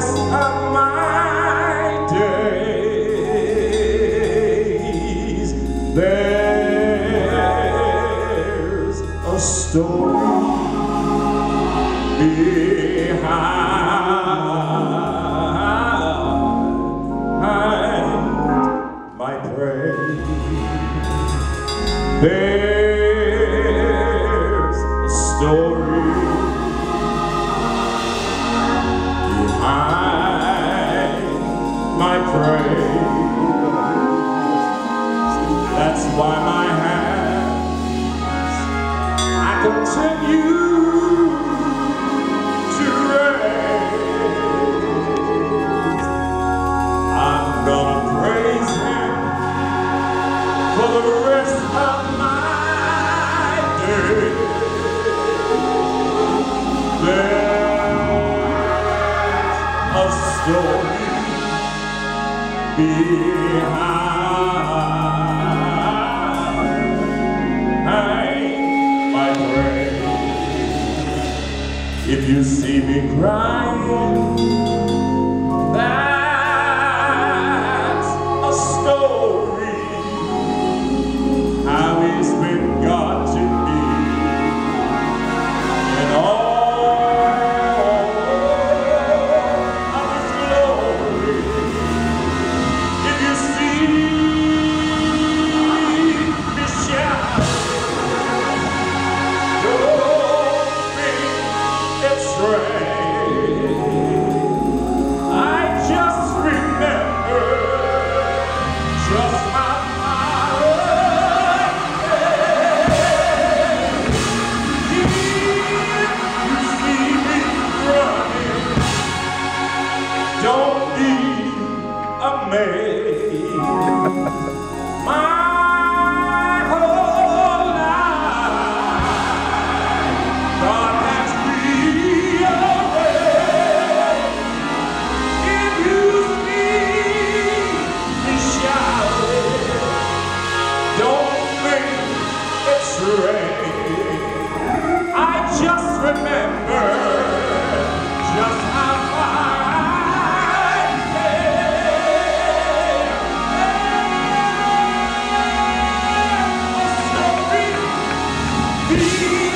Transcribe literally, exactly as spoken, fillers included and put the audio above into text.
rest of my days. There's a story behind my praise. There's a story behind my praise. That's why my hands I continue to raise. I'm gonna praise Him for the rest of my days. There's a story behind my praise. If you see me crying, that's a story how He's been God to me. And all of His glory. If you see me shouting, don't think it's strange. I just remember just my father's name. If you see me running, don't be amazed. My whole life, God has rearranged. If you see me shouting, don't think it's strange. I just remember just how far I came. A story